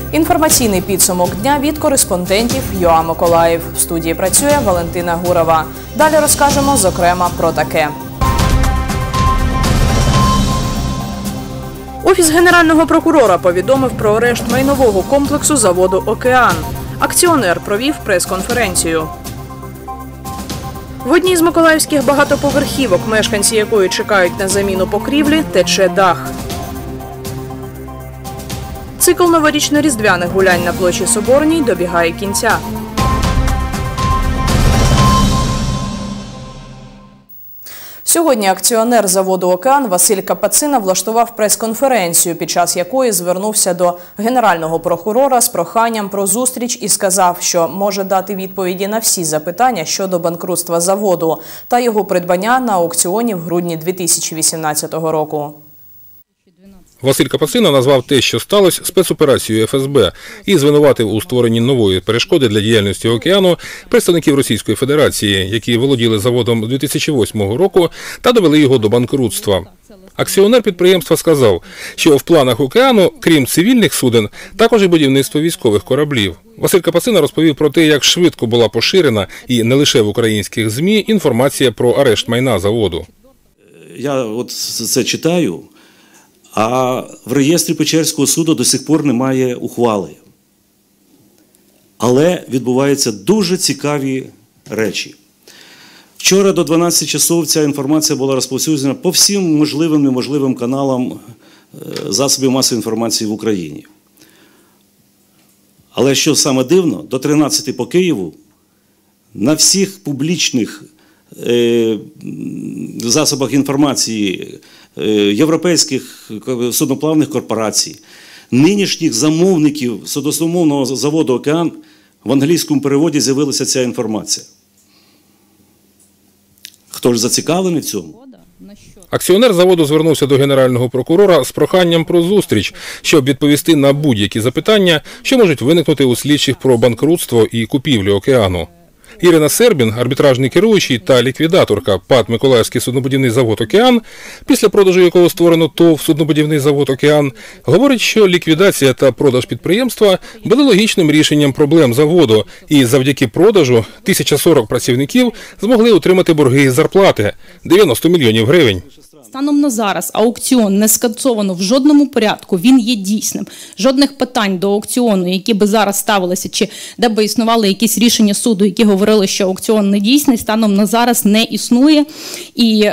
Інформаційний підсумок дня від кореспондентів ЮА Миколаїв. В студії працює Валентина Гурова. Далі розкажемо, зокрема, про таке. Офіс Генерального прокурора повідомив про арешт майнового комплексу заводу «Океан». Акціонер провів прес-конференцію. В одній з миколаївських багатоповерхівок, мешканці якої чекають на заміну покрівлі, тече дах. Цикл новорічно-різдвяних гулянь на площі Соборній добігає кінця. Сьогодні акціонер заводу «Океан» Василь Капацина влаштував прес-конференцію, під час якої звернувся до Генерального прокурора з проханням про зустріч і сказав, що може дати відповіді на всі запитання щодо банкрутства заводу та його придбання на аукціоні в грудні 2018 року. Василь Капацина назвав те, що сталося, спецоперацією ФСБ і звинуватив у створенні нової перешкоди для діяльності «Океану» представників Російської Федерації, які володіли заводом 2008 року та довели його до банкрутства. Акціонер підприємства сказав, що в планах «Океану», крім цивільних суден, також і будівництво військових кораблів. Василь Капацина розповів про те, як швидко була поширена, і не лише в українських ЗМІ, інформація про арешт майна заводу. Я це читаю. А в реєстрі Печерського суду до сих пор немає ухвали. Але відбуваються дуже цікаві речі. Вчора до 12 часов ця інформація була розповсюджена по всім можливим і неможливим каналам засобів масової інформації в Україні. Але що саме дивно, до 13 по Києву на всіх публічних засобах інформації європейських судноплавних корпорацій, нинішніх замовників судномовного заводу «Океан» в англійському переводі з'явилася ця інформація. Хто ж зацікавлений в цьому? Акціонер заводу звернувся до Генерального прокурора з проханням про зустріч, щоб відповісти на будь-які запитання, що можуть виникнути у слідчих про банкрутство і купівлю «Океану». Ірина Сербін, арбітражний керуючий та ліквідаторка ПАТ «Миколаївський суднобудівний завод «Океан», після продажу якого створено ТОВ «Суднобудівний завод «Океан», говорить, що ліквідація та продаж підприємства були логічним рішенням проблем заводу, і завдяки продажу 1040 працівників змогли отримати борги із зарплати – 90 мільйонів гривень. Станом на зараз аукціон не скасовано в жодному порядку, він є дійсним. Жодних питань до аукціону, які би зараз ставилися, чи де би існували якісь рішення суду, які говорили, що аукціон не дійсний, станом на зараз не існує. І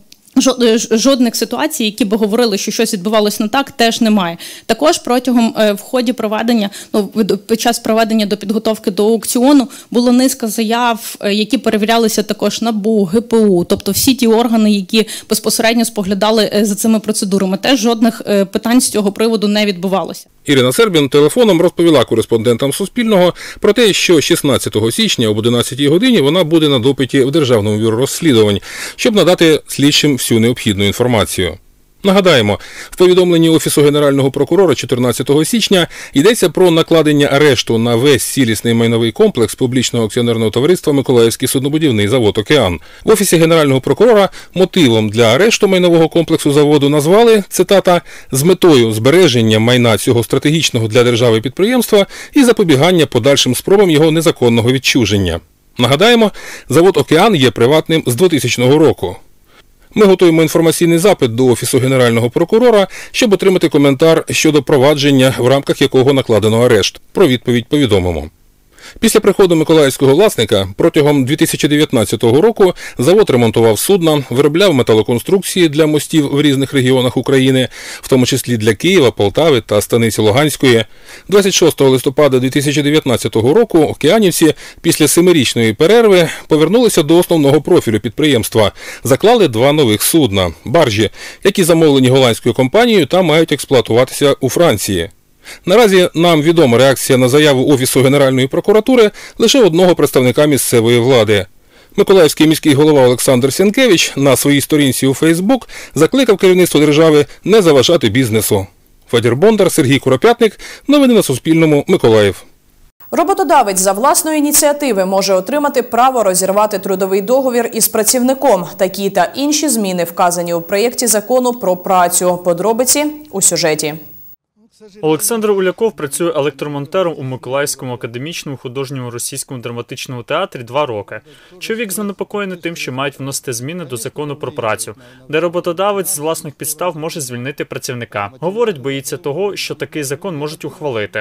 жодних ситуацій, які би говорили, що щось відбувалося не так, теж немає. Також протягом в ході проведення, під час проведення до підготовки до аукціону було низка заяв, які перевірялися також НАБУ, ГПУ, тобто всі ті органи, які безпосередньо споглядали за цими процедурами. Теж жодних питань з цього приводу не відбувалося. Ірина Сербін телефоном розповіла кореспондентам Суспільного про те, що 16 січня об 11 годині вона буде на допиті в Державному бюро розслідувань, щоб надати слідчим всю необхідну інформацію. Нагадаємо, в повідомленні Офісу Генерального прокурора 14 січня йдеться про накладення арешту на весь цілісний майновий комплекс публічного акціонерного товариства «Миколаївський суднобудівний завод «Океан». В Офісі Генерального прокурора мотивом для арешту майнового комплексу заводу назвали, цитата, «з метою збереження майна цього стратегічного для держави підприємства і запобігання подальшим спробам його незаконного відчуження». Нагадаємо, завод «Океан» є приватним з 2000 року. Ми готуємо інформаційний запит до Офісу Генерального прокурора, щоб отримати коментар щодо провадження, в рамках якого накладено арешт. Про відповідь повідомимо. Після приходу миколаївського власника протягом 2019 року завод ремонтував судна, виробляв металоконструкції для мостів в різних регіонах України, в тому числі для Києва, Полтави та станиці Луганської. 26 листопада 2019 року океанівці після 7-річної перерви повернулися до основного профілю підприємства. Заклали 2 нових судна – баржі, які замовлені голландською компанією та мають експлуатуватися у Франції. Наразі нам відома реакція на заяву Офісу Генеральної прокуратури лише одного представника місцевої влади. Миколаївський міський голова Олександр Сянкевич на своїй сторінці у Фейсбук закликав керівництво держави не заважати бізнесу. Федір Бондар, Сергій Куропятник. Новини на Суспільному. Миколаїв. Роботодавець за власної ініціативи може отримати право розірвати трудовий договір із працівником. Такі та інші зміни вказані у проєкті закону про працю. Подробиці у сюжеті. Олександр Уляков працює електромонтером у Миколаївському академічному художньому російському драматичному театрі 2 роки. Чоловік занепокоєний тим, що мають вносити зміни до закону про працю, де роботодавець з власних підстав може звільнити працівника. Говорить, боїться того, що такий закон можуть ухвалити.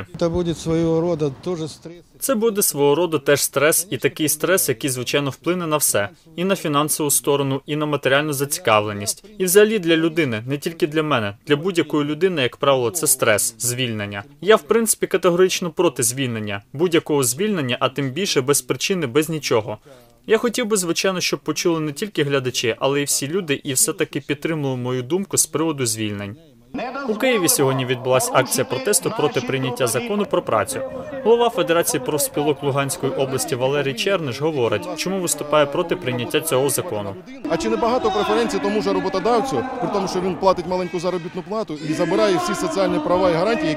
Це буде свого роду теж стрес, і такий стрес, який, звичайно, вплине на все. І на фінансову сторону, і на матеріальну зацікавленість. І взагалі для людини, не тільки для мене. Для будь-якої людини, як правило, це стрес, звільнення. Я, в принципі, категорично проти звільнення. Будь-якого звільнення, а тим більше без причини, без нічого. Я хотів би, звичайно, щоб почули не тільки глядачі, але й всі люди, і все-таки підтримували мою думку з приводу звільнень. У Києві сьогодні відбулася акція протесту проти прийняття закону про працю. Голова Федерації профспілок Луганської області Валерій Черниш говорить, чому виступає проти прийняття цього закону. А чи не багато преференцій тому ж роботодавцю, при тому, що він платить маленьку заробітну плату і забирає всі соціальні права і гарантії,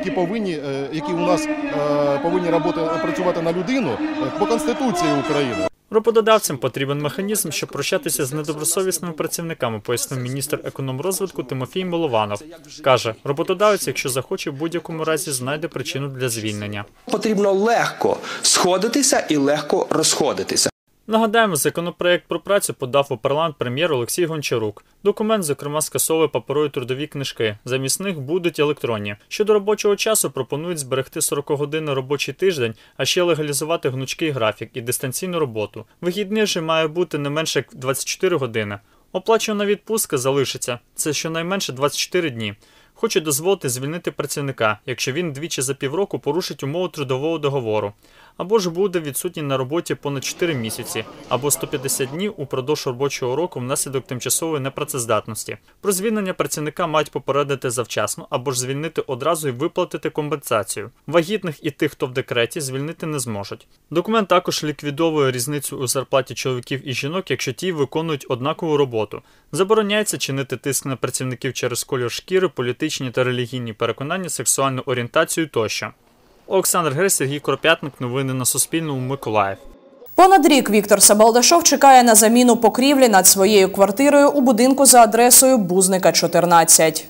які у нас повинні працювати на людину по Конституції України? Роботодавцям потрібен механізм, щоб прощатися з недобросовісними працівниками, пояснив міністр економрозвитку Тимофій Милованов. Каже, роботодавець, якщо захоче, в будь-якому разі знайде причину для звільнення. Потрібно легко сходитися і легко розходитися. Нагадаємо, законопроект про працю подав у парламент прем'єр Олексій Гончарук. Документ, зокрема, скасовує паперові трудові книжки. Замість них будуть електронні. Щодо робочого часу пропонують зберегти 40-годинний робочий тиждень, а ще легалізувати гнучкий графік і дистанційну роботу. Вихідний же має бути не менше як 24 години. Оплачувана відпустка залишиться. Це щонайменше 24 дні. Хоче дозволити звільнити працівника, якщо він двічі за півроку порушить умови трудового договору. Або ж буде відсутній на роботі понад 4 місяці, або 150 днів упродовж робочого року внаслідок тимчасової непрацездатності. Про звільнення працівника мають попередити завчасно, або ж звільнити одразу і виплатити компенсацію. Вагітних і тих, хто в декреті, звільнити не зможуть. Документ також ліквідовує різницю у зарплаті чоловіків і жінок, якщо ті виконують однакову роботу. Забороняється чинити тиск на працівників через колір шкіри, політичні та релігійні переконання, сексуальну орієнтацію тощо. Олександр Гресь, Сергій Коропятник. Новини на Суспільному. Миколаїв. Понад рік Віктор Сабалдашов чекає на заміну покрівлі над своєю квартирою у будинку за адресою Бузника, 14.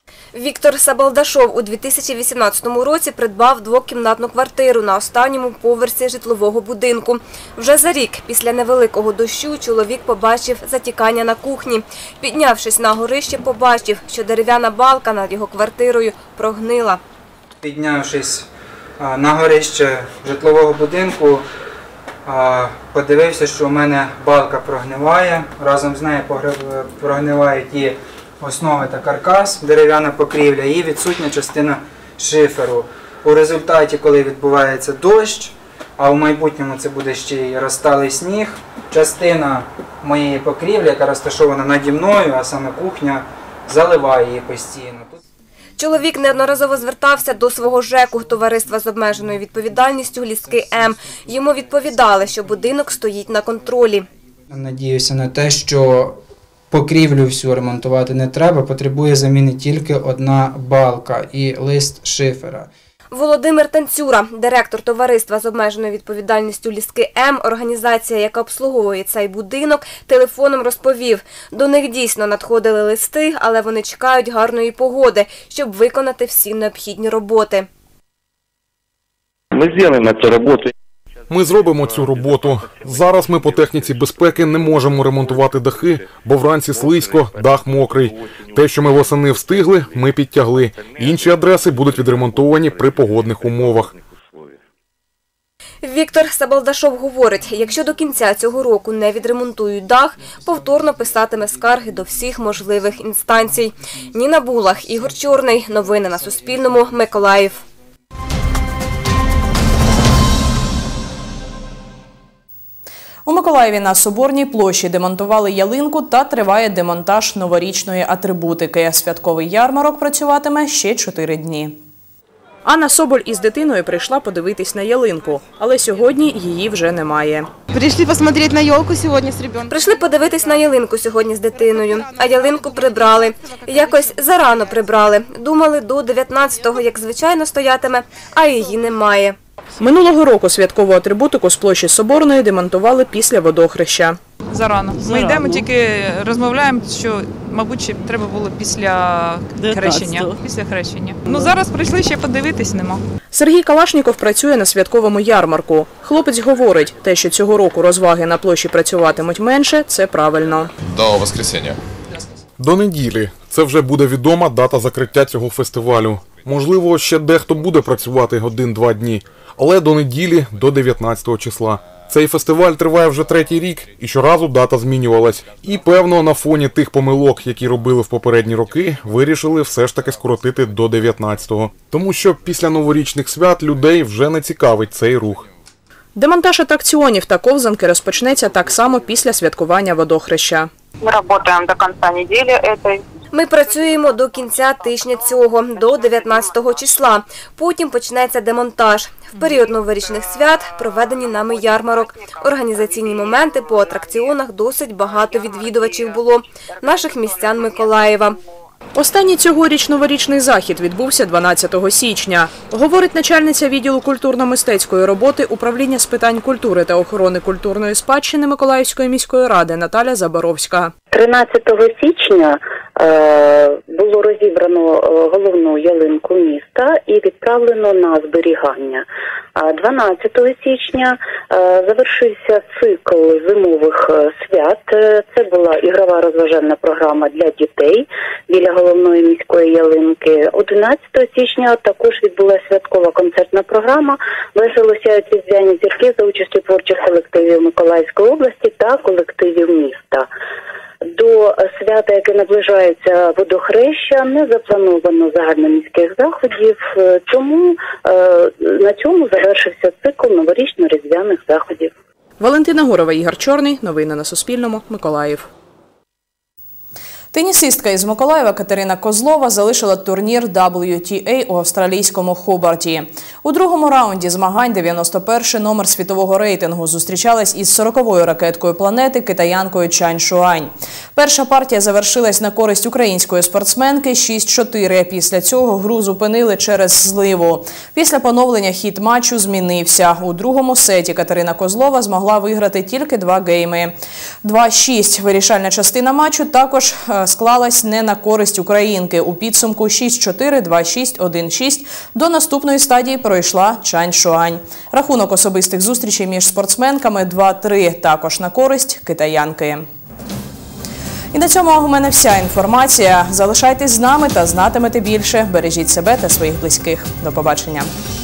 Віктор Сабалдашов у 2018 році придбав двокімнатну квартиру на останньому поверсі житлового будинку. Вже за рік після невеликого дощу чоловік побачив затікання на кухні. Піднявшись на горище, побачив, що дерев'яна балка над його квартирою прогнила. Піднявшись на горище житлового будинку, подивився, що у мене балка прогниває. Разом з нею прогнивають і основи та каркас, дерев'яна покрівля і відсутня частина шиферу. У результаті, коли відбувається дощ, а в майбутньому це буде ще й розталий сніг, частина моєї покрівлі, яка розташована наді мною, а саме кухня, заливає її постійно. Чоловік неодноразово звертався до свого ЖЕКу, товариства з обмеженою відповідальністю «Ліски М». Йому відповідали, що будинок стоїть на контролі. Надіюся на те, що покрівлю всю ремонтувати не треба, потребує заміни тільки одна балка і лист шифера. Володимир Танцюра, директор товариства з обмеженою відповідальністю «Ліски М», організація, яка обслуговує цей будинок, телефоном розповів, до них дійсно надходили листи, але вони чекають гарної погоди, щоб виконати всі необхідні роботи. Ми зробимо цю роботу. Зараз ми по техніці безпеки не можемо ремонтувати дахи, бо вранці слизько, дах мокрий. Те, що ми восени встигли, ми підтягли. Інші адреси будуть відремонтовані при погодних умовах. Віктор Сабалдашов говорить, якщо до кінця цього року не відремонтують дах, повторно писатиме скарги до всіх можливих інстанцій. Ніна Булах, Ігор Чорний. Новини на Суспільному. Миколаїв. У Миколаєві на Соборній площі демонтували ялинку та триває демонтаж новорічної атрибутики. Святковий ярмарок працюватиме ще 4 дні. Анна Соболь із дитиною прийшла подивитись на ялинку, але сьогодні її вже немає. Прийшли подивитися на ялинку сьогодні з дитиною. Прийшли подивитись на ялинку сьогодні з дитиною, а ялинку прибрали. Якось зарано прибрали. Думали, до 19-го, як звичайно, стоятиме, а її немає. Минулого року святкову атрибутику з площі Соборної демонтували після водохреща. Зарано. Ми йдемо, тільки розмовляємо, що, мабуть, ще треба було після хрещення. Ну, зараз прийшли ще подивитись, нема. Сергій Калашніков працює на святковому ярмарку. Хлопець говорить, те, що цього року розваги на площі працюватимуть менше, це правильно. До воскресенья. До неділі. Це вже буде відома дата закриття цього фестивалю. Можливо, ще дехто буде працювати 1-2 дні, але до неділі, до 19 числа. Цей фестиваль триває вже 3-й рік, і щоразу дата змінювалась. І, певно, на фоні тих помилок, які робили в попередні роки, вирішили все ж таки скоротити до 19-го. Тому що після новорічних свят людей вже не цікавить цей рух. Демонтаж атракціонів та ковзанки розпочнеться так само після святкування водохреща. Мы работаем до конца недели этой. Ми працюємо до кінця тижня цього, до 19 числа. Потім почнеться демонтаж. В період новорічних свят проведені нами ярмарок. Організаційні моменти по атракціонах досить багато відвідувачів було. Наших містян Миколаєва. Останній цьогоріч новорічний захід відбувся 12 січня. Говорить начальниця відділу культурно-мистецької роботи Управління з питань культури та охорони культурної спадщини Миколаївської міської ради Наталя Заборовська. 13 січня було розібрано головну ялинку міста і відправлено на зберігання. 12 січня завершився цикл зимових свят. Це була ігрова розважальна програма для дітей біля головної міської ялинки. 11 січня також відбулася святкова концертна програма «Весело сяють різдвяні зірки» за участю творчих колективів Миколаївської області та колективів міста. До свята, яке наближається водохреща, не заплановано загальноміських заходів, тому на цьому завершився цикл новорічно-різдвяних заходів. Валентина Гурова, Ігор Чорний. Новини на Суспільному. Миколаїв. Тенісистка із Миколаєва Катерина Козлова залишила турнір WTA у австралійському Хобарті. У другому раунді змагань 91-й номер світового рейтингу зустрічалась із 40-ю ракеткою планети китаянкою Чань Шуань. Перша партія завершилась на користь української спортсменки 6-4. Після цього гру зупинили через зливу. Після поновлення хід матчу змінився. У другому сеті Катерина Козлова змогла виграти тільки 2 гейми. 2-6. Вирішальна частина матчу також склалась не на користь українки. У підсумку 6-4, 2-6, 1-6. До наступної стадії пройшла Чань Шуань. Рахунок особистих зустрічей між спортсменками 2-3, також на користь китаянки. І на цьому у мене вся інформація. Залишайтесь з нами та знатимете більше. Бережіть себе та своїх близьких. До побачення.